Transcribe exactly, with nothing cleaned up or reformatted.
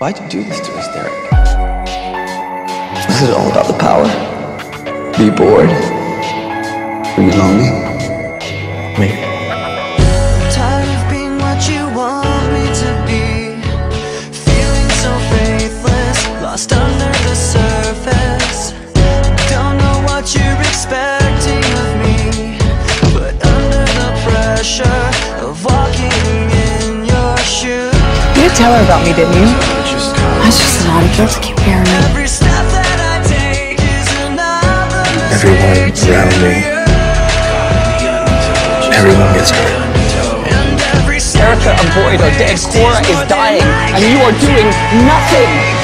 Why'd you do this to us, Derek? Was it all about the power? Were you bored? Were you lonely? Maybe. Tired of being what you want me to be, feeling so faithless, lost under the surface. Don't know what you're expecting of me, but under the pressure of walking in your shoes. You did tell her about me, didn't you? I was just an odd girl to keep hearing me. Every step that I take is another mistake. Everyone around me, everyone gets hurt. Erica, a boy, or dead Cora is dying, and you are doing nothing.